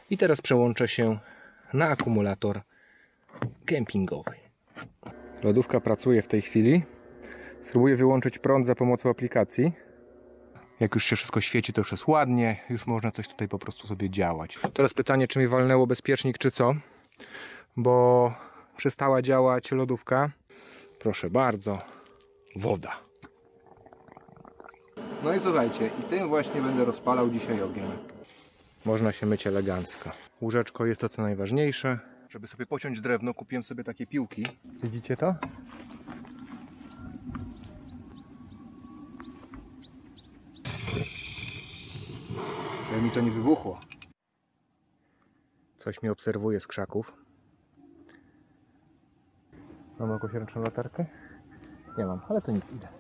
I teraz przełączę się na akumulator kempingowy. Lodówka pracuje w tej chwili. Spróbuję wyłączyć prąd za pomocą aplikacji. Jak już się wszystko świeci, to już jest ładnie. Już można coś tutaj po prostu sobie działać. Teraz pytanie, czy mi walnęło bezpiecznik, czy co? Bo przestała działać lodówka. Proszę bardzo, woda. No i słuchajcie, i tym właśnie będę rozpalał dzisiaj ogień. Można się myć elegancko. Łóżeczko jest to co najważniejsze. Żeby sobie pociąć drewno, kupiłem sobie takie piłki. Widzicie to? Żeby mi to nie wybuchło. Coś mnie obserwuje z krzaków. Mam jakąś ręczną latarkę? Nie mam, ale to nic, idę.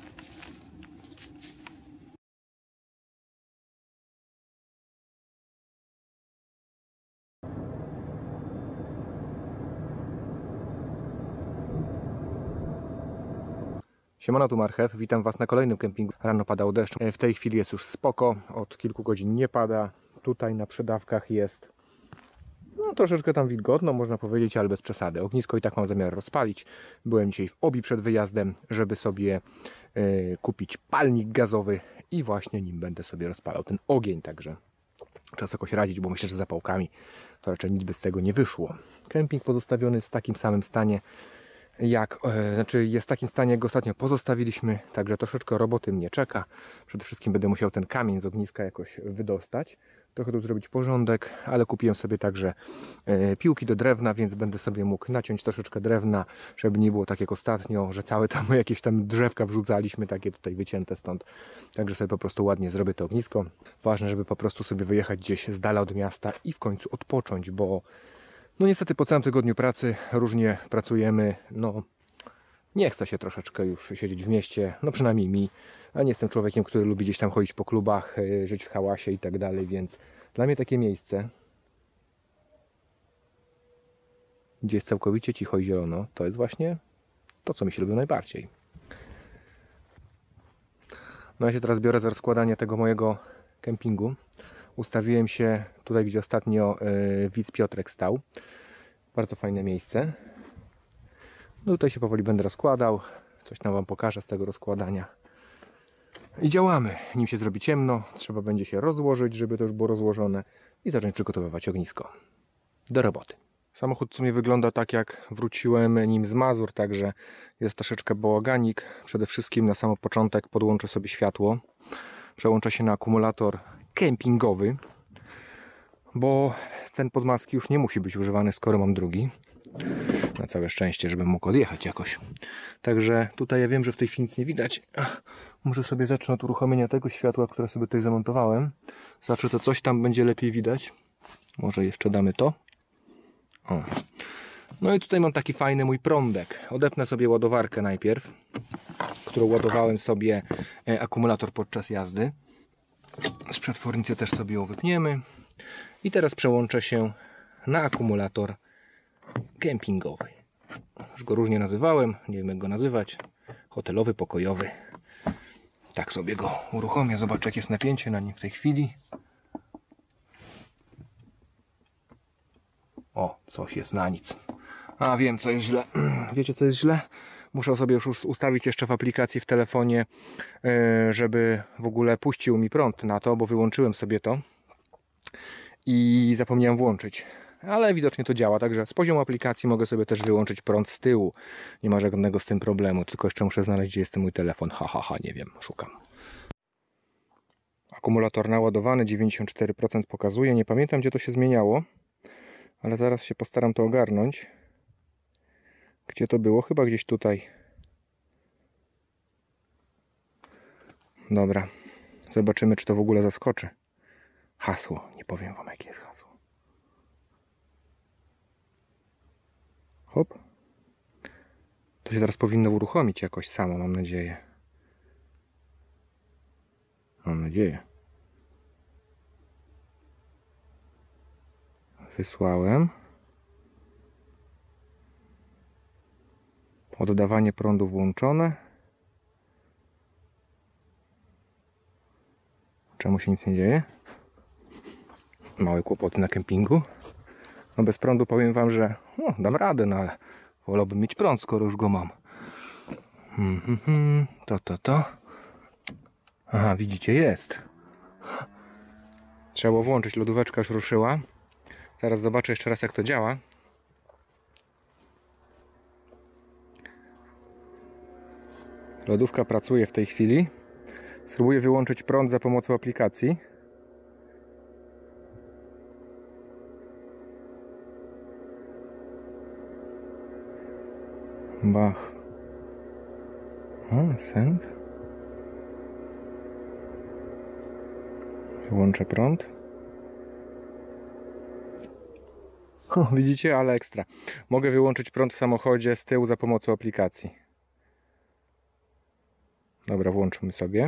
Siemano, tu Marchew, witam Was na kolejnym kempingu. Rano padał deszcz, w tej chwili jest już spoko, od kilku godzin nie pada. Tutaj na przydawkach jest troszeczkę tam wilgotno, można powiedzieć, ale bez przesady. Ognisko i tak mam zamiar rozpalić. Byłem dzisiaj w Obi przed wyjazdem, żeby sobie kupić palnik gazowy i właśnie nim będę sobie rozpalał ten ogień, także trzeba jakoś radzić, bo myślę, że zapałkami to raczej nic by z tego nie wyszło. Kemping pozostawiony jest w takim samym stanie, jest w takim stanie, jak go ostatnio pozostawiliśmy, także troszeczkę roboty mnie czeka. Przede wszystkim będę musiał ten kamień z ogniska jakoś wydostać. Trochę tu zrobić porządek, ale kupiłem sobie także piłki do drewna, więc będę sobie mógł naciąć troszeczkę drewna, żeby nie było tak jak ostatnio, że całe tam jakieś tam drzewka wrzucaliśmy, takie tutaj wycięte stąd. Także sobie po prostu ładnie zrobię to ognisko. Ważne, żeby po prostu sobie wyjechać gdzieś z dala od miasta i w końcu odpocząć, bo no niestety po całym tygodniu pracy różnie pracujemy, nie chce się troszeczkę już siedzieć w mieście, przynajmniej mi, a nie jestem człowiekiem, który lubi gdzieś tam chodzić po klubach, żyć w hałasie i tak dalej, więc dla mnie takie miejsce, gdzie jest całkowicie cicho i zielono, to jest właśnie to, co mi się lubi najbardziej. No ja się teraz biorę za rozkładanie tego mojego kempingu. Ustawiłem się tutaj, gdzie ostatnio widz Piotrek stał. Bardzo fajne miejsce. No tutaj się powoli będę rozkładał. Coś tam Wam pokażę z tego rozkładania. I działamy. Nim się zrobi ciemno, trzeba będzie się rozłożyć, żeby to już było rozłożone i zacząć przygotowywać ognisko. Do roboty. Samochód w sumie wygląda tak, jak wróciłem nim z Mazur, także jest troszeczkę bałaganik. Przede wszystkim na sam początek podłączę sobie światło. Przełączę się na akumulator kempingowy, bo ten podmaski już nie musi być używany, skoro mam drugi. Na całe szczęście, żebym mógł odjechać jakoś. Także tutaj ja wiem, że w tej chwili nic nie widać. Muszę sobie zacząć od uruchomienia tego światła, które sobie tutaj zamontowałem. Zawsze to coś tam będzie lepiej widać. Może jeszcze damy to. O. No i tutaj mam taki fajny mój prądek. Odepnę sobie ładowarkę najpierw, którą ładowałem sobie akumulator podczas jazdy. Z przetwornicy też sobie ją wypniemy. I teraz przełączę się na akumulator kempingowy. Już go różnie nazywałem, nie wiem jak go nazywać. Hotelowy, pokojowy. Tak sobie go uruchomię. Zobaczę, jak jest napięcie na nim w tej chwili. O, coś jest na nic. A wiem, co jest źle. Wiecie, co jest źle? Muszę sobie już ustawić jeszcze w aplikacji w telefonie, żeby w ogóle puścił mi prąd na to, bo wyłączyłem sobie to i zapomniałem włączyć. Ale widocznie to działa, także z poziomu aplikacji mogę sobie też wyłączyć prąd z tyłu. Nie ma żadnego z tym problemu, tylko jeszcze muszę znaleźć, gdzie jest ten mój telefon. Nie wiem, szukam. Akumulator naładowany, 94% pokazuje. Nie pamiętam, gdzie to się zmieniało, ale zaraz się postaram to ogarnąć. Gdzie to było? Chyba gdzieś tutaj. Dobra. Zobaczymy, czy to w ogóle zaskoczy. Hasło. Nie powiem Wam, jakie jest hasło. Hop. To się teraz powinno uruchomić jakoś samo, mam nadzieję. Mam nadzieję. Wysłałem. Oddawanie prądu włączone. Czemu się nic nie dzieje? małe kłopoty na kempingu. No bez prądu powiem wam, że no, dam radę, no ale wolałbym mieć prąd, skoro już go mam. To. Aha, widzicie, jest. Trzeba było włączyć, lodóweczka już ruszyła. Teraz zobaczę jeszcze raz, jak to działa. Lodówka pracuje w tej chwili. Spróbuję wyłączyć prąd za pomocą aplikacji. Bach. Send. Wyłączę prąd. Widzicie, ale ekstra. Mogę wyłączyć prąd w samochodzie z tyłu za pomocą aplikacji. Dobra, włączmy sobie.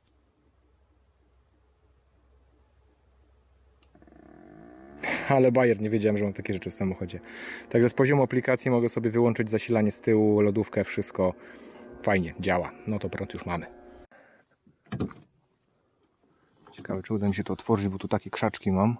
Ale bajer, nie wiedziałem, że mam takie rzeczy w samochodzie. Także z poziomu aplikacji mogę sobie wyłączyć zasilanie z tyłu, lodówkę, wszystko fajnie, działa. No to prąd już mamy. Ciekawe, czy uda mi się to otworzyć, bo tu takie krzaczki mam.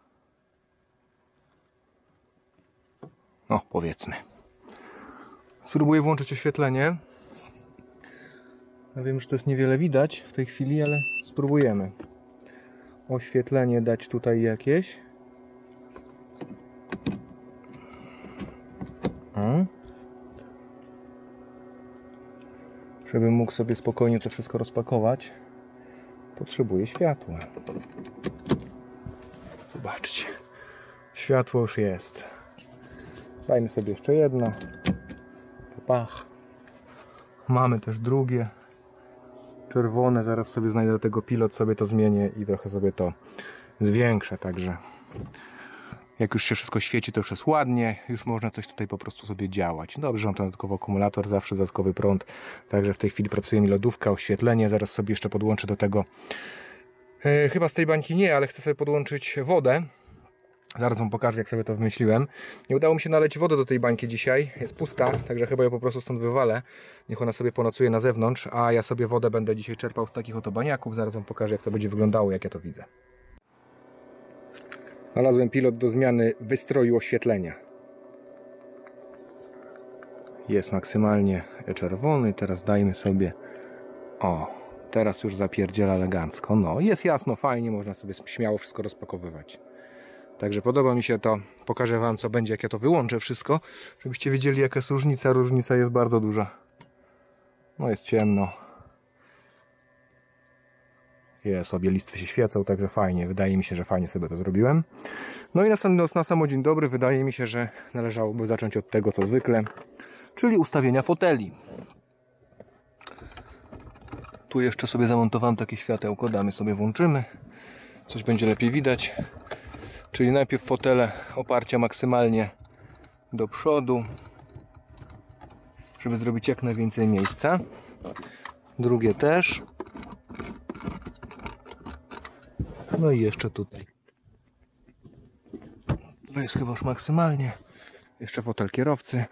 No, powiedzmy. Spróbuję włączyć oświetlenie. Ja wiem, że to jest niewiele widać w tej chwili, ale spróbujemy. Oświetlenie dać tutaj jakieś. Żebym mógł sobie spokojnie to wszystko rozpakować, potrzebuję światła. Zobaczcie. Światło już jest. Dajmy sobie jeszcze jedno. Pach. Mamy też drugie. Czerwone. Zaraz sobie znajdę do tego pilot, sobie to zmienię i trochę sobie to zwiększę. Także jak już się wszystko świeci, to już jest ładnie. Już można coś tutaj po prostu sobie działać. Dobrze, że mam ten dodatkowy akumulator, zawsze dodatkowy prąd. Także w tej chwili pracuje mi lodówka, oświetlenie. Zaraz sobie jeszcze podłączę do tego. Chyba z tej bańki nie, ale chcę sobie podłączyć wodę. Zaraz wam pokażę, jak sobie to wymyśliłem. Nie udało mi się naleć wody do tej bańki dzisiaj. Jest pusta, także chyba ją po prostu stąd wywalę. Niech ona sobie ponocuje na zewnątrz, a ja sobie wodę będę dzisiaj czerpał z takich oto baniaków. Zaraz wam pokażę, jak to będzie wyglądało, jak ja to widzę. Znalazłem pilot do zmiany wystroju oświetlenia. Jest maksymalnie czerwony. Teraz dajmy sobie... O, teraz już zapierdziela elegancko. No, jest jasno, fajnie, można sobie śmiało wszystko rozpakowywać. Także podoba mi się to. Pokażę wam, co będzie, jak ja to wyłączę wszystko, żebyście wiedzieli, jaka jest różnica. Różnica jest bardzo duża. No, jest ciemno. Jest, obie listwy się świecą, także fajnie. Wydaje mi się, że fajnie sobie to zrobiłem. No i na samo dzień dobry wydaje mi się, że należałoby zacząć od tego, co zwykle, czyli ustawienia foteli. Tu jeszcze sobie zamontowałem takie światełko, damy sobie, włączymy. Coś będzie lepiej widać. Czyli najpierw fotele oparcia maksymalnie do przodu, żeby zrobić jak najwięcej miejsca. Drugie też. No i jeszcze tutaj. To jest chyba już maksymalnie. Jeszcze fotel kierowcy.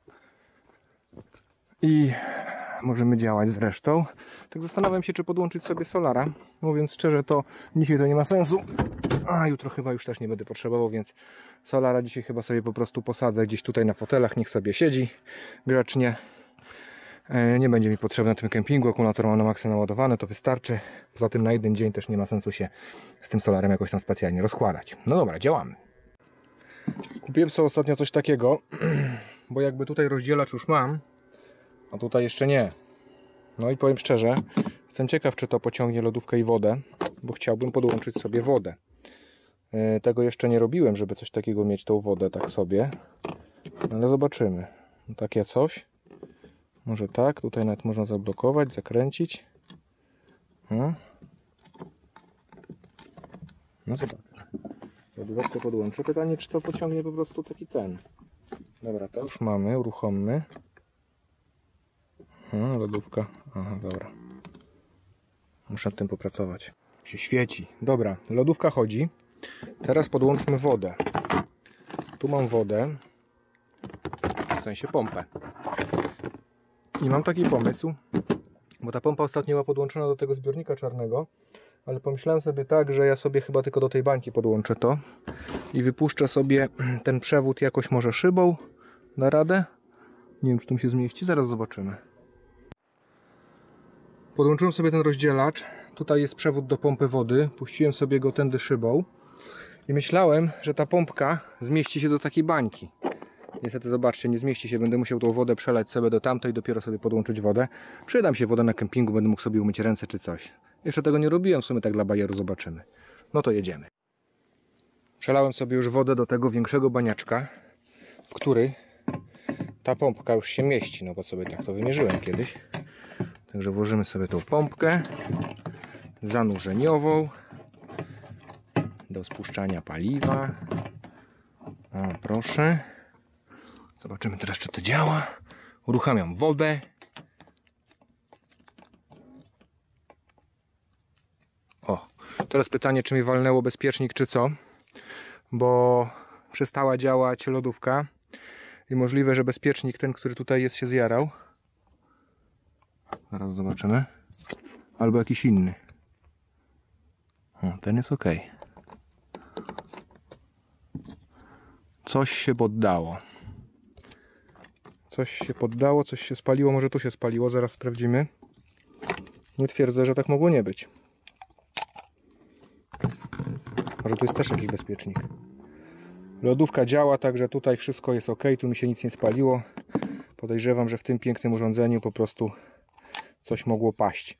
I możemy działać z resztą. Tak zastanawiam się, czy podłączyć sobie solara. Mówiąc szczerze, to dzisiaj to nie ma sensu. A jutro chyba już też nie będę potrzebował, więc solara dzisiaj chyba sobie po prostu posadzę gdzieś tutaj na fotelach. Niech sobie siedzi grzecznie. Nie będzie mi potrzebny na tym kempingu. Akumulator mam na maksa naładowany, to wystarczy. Poza tym na jeden dzień też nie ma sensu się z tym solarem jakoś tam specjalnie rozkładać. No dobra, działamy. Kupiłem sobie ostatnio coś takiego, bo jakby tutaj rozdzielacz już mam, a tutaj jeszcze nie. No i powiem szczerze, jestem ciekaw, czy to pociągnie lodówkę i wodę, bo chciałbym podłączyć sobie wodę. Tego jeszcze nie robiłem, żeby coś takiego mieć, tą wodę tak sobie. Ale zobaczymy. No, takie coś. Może tak, tutaj nawet można zablokować, zakręcić. No zobacz. Lodówkę podłączę. Pytanie, czy to pociągnie po prostu taki ten. Dobra, to już mamy, uruchommy. Lodówka. Aha, dobra. Muszę nad tym popracować. Się świeci. Dobra, lodówka chodzi. Teraz podłączmy wodę. Tu mam wodę. W sensie pompę. I mam taki pomysł, bo ta pompa ostatnio była podłączona do tego zbiornika czarnego, ale pomyślałem sobie tak, że ja sobie chyba tylko do tej bańki podłączę to i wypuszczę sobie ten przewód jakoś może szybą. Da radę? Nie wiem, czy tu mi się zmieści, zaraz zobaczymy. Podłączyłem sobie ten rozdzielacz. Tutaj jest przewód do pompy wody. Puściłem sobie go tędy szybą i myślałem, że ta pompka zmieści się do takiej bańki. Niestety, zobaczcie, nie zmieści się. Będę musiał tą wodę przelać sobie do tamtej, dopiero sobie podłączyć wodę. Przyda mi się woda na kempingu, będę mógł sobie umyć ręce czy coś. Jeszcze tego nie robiłem, w sumie tak dla bajeru, zobaczymy. No to jedziemy. Przelałem sobie już wodę do tego większego baniaczka, w który ta pompka już się mieści, no bo sobie tak to wymierzyłem kiedyś. Także włożymy sobie tą pompkę zanurzeniową do spuszczania paliwa. O, proszę. Zobaczymy teraz, czy to działa. Uruchamiam wodę. O, teraz pytanie, czy mi walnęło bezpiecznik, czy co? Bo przestała działać lodówka i możliwe, że bezpiecznik ten, który tutaj jest, się zjarał. Zaraz zobaczymy. Albo jakiś inny. O, ten jest ok. Coś się poddało. Coś się poddało, coś się spaliło. Może tu się spaliło, zaraz sprawdzimy. Nie twierdzę, że tak mogło nie być. Może tu jest też jakiś bezpiecznik. Lodówka działa, także tutaj wszystko jest ok. Tu mi się nic nie spaliło. Podejrzewam, że w tym pięknym urządzeniu po prostu coś mogło paść.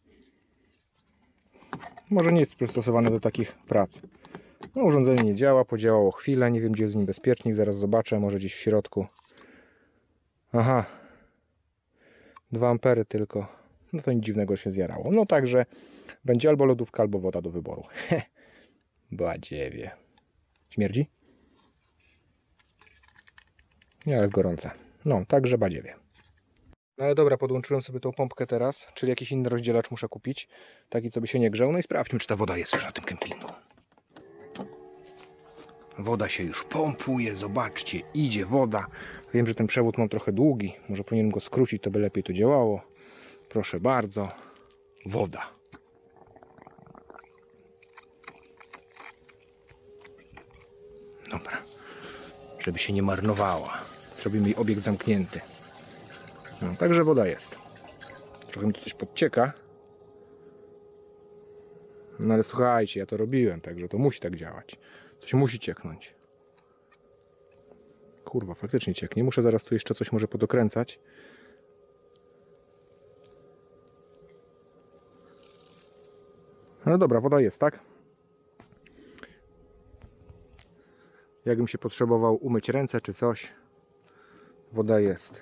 Może nie jest przystosowane do takich prac. No, urządzenie nie działa, podziałało chwilę. Nie wiem, gdzie jest z nim bezpiecznik. Zaraz zobaczę, może gdzieś w środku. Aha. 2 ampery tylko. No to nic dziwnego się zjarało. No także będzie albo lodówka, albo woda do wyboru. Badziewie. Śmierdzi? Nie, ale gorące. No, także badziewie. No ale dobra, podłączyłem sobie tą pompkę teraz, czyli jakiś inny rozdzielacz muszę kupić. Taki, co by się nie grzał. No i sprawdźmy, czy ta woda jest już na tym kempingu. Woda się już pompuje, zobaczcie, idzie woda. Wiem, że ten przewód mam trochę długi, może powinienem go skrócić, to by lepiej to działało. Proszę bardzo, woda. Dobra, żeby się nie marnowała. Zrobimy jej obiekt zamknięty. No, także woda jest. Trochę mi tu coś podcieka. No ale słuchajcie, ja to robiłem, także to musi tak działać. Coś musi cieknąć. Kurwa, faktycznie cieknie. Muszę zaraz tu jeszcze coś może podokręcać. No dobra, woda jest, tak? Jakbym się potrzebował umyć ręce czy coś, woda jest.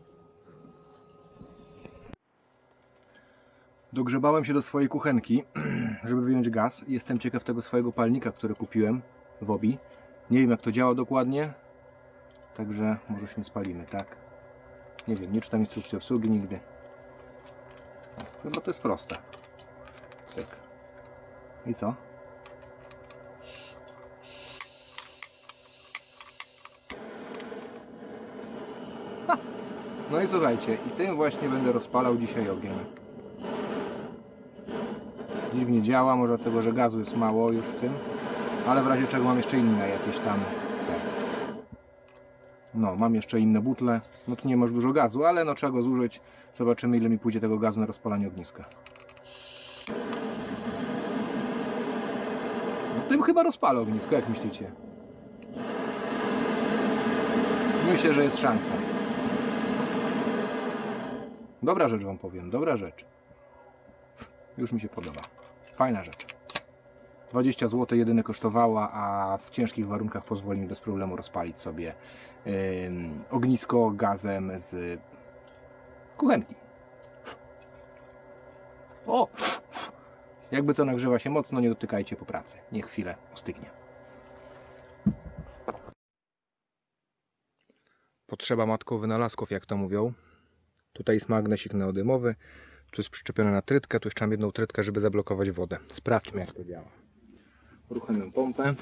Dogrzebałem się do swojej kuchenki, żeby wyjąć gaz. Jestem ciekaw tego swojego palnika, który kupiłem w Obi. Nie wiem, jak to działa dokładnie, także może się nie spalimy, tak? Nie wiem, nie czytam instrukcji obsługi nigdy. Chyba to jest proste. Cyk. I co? Ha! No i słuchajcie, i tym właśnie będę rozpalał dzisiaj ogień. Dziwnie działa, może dlatego, że gazu jest mało już w tym, ale w razie czego mam jeszcze inne jakieś tam. No, mam jeszcze inne butle. No tu nie masz dużo gazu, ale no trzeba go zużyć. Zobaczymy, ile mi pójdzie tego gazu na rozpalanie ogniska. No, tym chyba rozpalę ognisko, jak myślicie? Myślę, że jest szansa. Dobra rzecz wam powiem, dobra rzecz. Już mi się podoba. Fajna rzecz. 20 zł jedynie kosztowała, a w ciężkich warunkach pozwoli mi bez problemu rozpalić sobie ognisko gazem z kuchenki. O! Jakby to nagrzewa się mocno, nie dotykajcie po pracy. Niech chwilę ostygnie. Potrzeba matką wynalazków, jak to mówią. Tutaj jest magnesik neodymowy. Tu jest przyczepiony na trytkę. Tu jeszcze mam jedną trytkę, żeby zablokować wodę. Sprawdźmy, jak to działa. Uruchamiam pompę.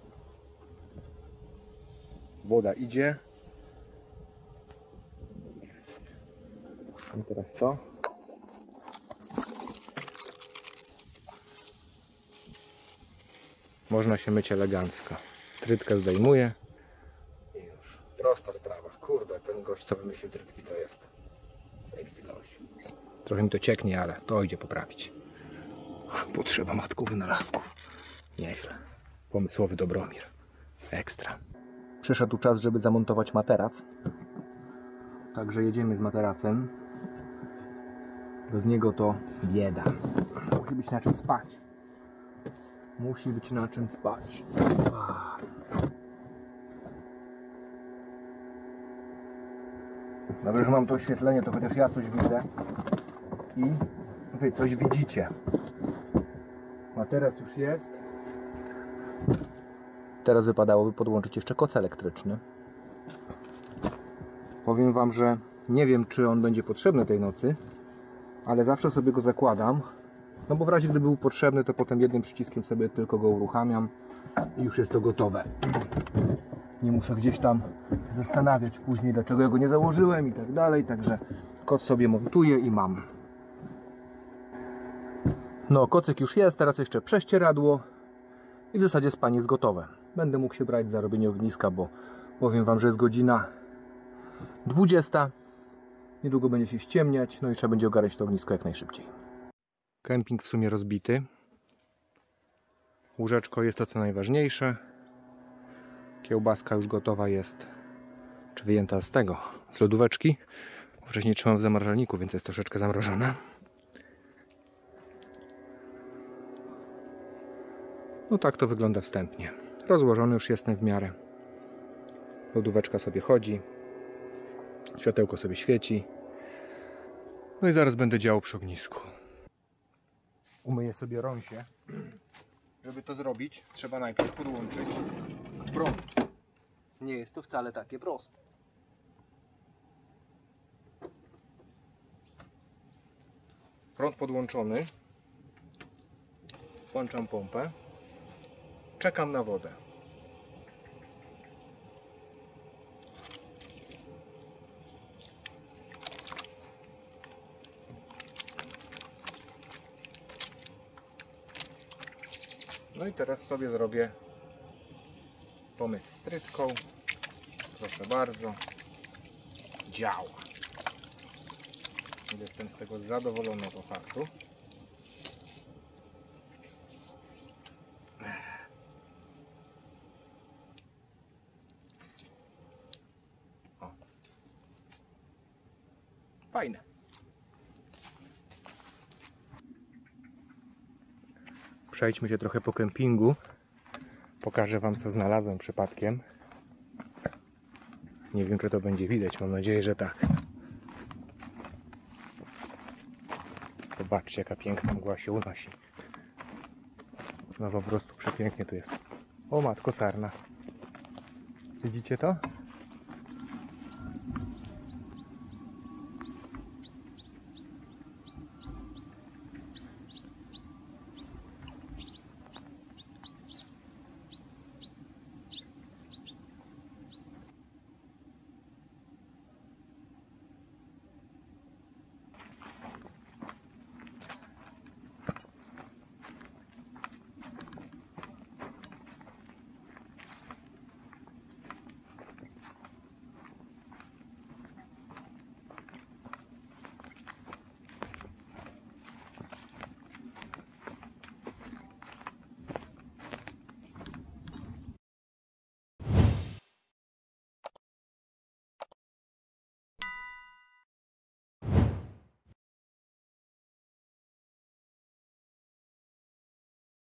Woda idzie. Jest. I teraz co? można się myć elegancko. Trytkę zdejmuję i już. Prosta sprawa. Kurde, ten gość, co wymyślił trytki, to jest gość. Trochę mi to cieknie, ale to idzie poprawić. Potrzeba matków wynalazków. Nieźle. Pomysłowy Dobromir. Ekstra. Przyszedł czas, żeby zamontować materac. Także jedziemy z materacem. Bez niego to bieda. Musi być na czym spać. Musi być na czym spać. Dobrze, że mam to oświetlenie, to chociaż ja coś widzę. I wy coś widzicie. Materac już jest. Teraz wypadałoby podłączyć jeszcze koc elektryczny. Powiem wam, że nie wiem, czy on będzie potrzebny tej nocy, ale zawsze sobie go zakładam. No bo w razie gdyby był potrzebny, to potem jednym przyciskiem sobie tylko go uruchamiam i już jest to gotowe. Nie muszę gdzieś tam zastanawiać później, dlaczego ja go nie założyłem i tak dalej. Także koc sobie montuję i mam. No, kocyk już jest, teraz jeszcze prześcieradło i w zasadzie spanie jest gotowe. Będę mógł się brać za robienie ogniska, bo powiem wam, że jest godzina 20. Niedługo będzie się ściemniać, no i trzeba będzie ogarnąć to ognisko jak najszybciej. Kemping w sumie rozbity. Łóżeczko jest to co najważniejsze. Kiełbaska już gotowa jest, czy wyjęta z lodóweczki. Wcześniej trzymam w zamrażalniku, więc jest troszeczkę zamrożona. No tak to wygląda wstępnie. Rozłożony już jestem w miarę. Lodóweczka sobie chodzi. Światełko sobie świeci. No i zaraz będę działał przy ognisku. Umyję sobie rąsie. Żeby to zrobić, trzeba najpierw podłączyć prąd. Nie jest to wcale takie proste. Prąd podłączony. Włączam pompę. Czekam na wodę. No i teraz sobie zrobię pomysł z trytką. Proszę bardzo. Działa. Jestem z tego zadowolony po faktu. O. Fajne. Przejdźmy się trochę po kempingu. Pokażę wam, co znalazłem przypadkiem. Nie wiem, czy to będzie widać. Mam nadzieję, że tak. Zobaczcie, jaka piękna mgła się unosi. No po prostu przepięknie tu jest. O matko sarna. Widzicie to?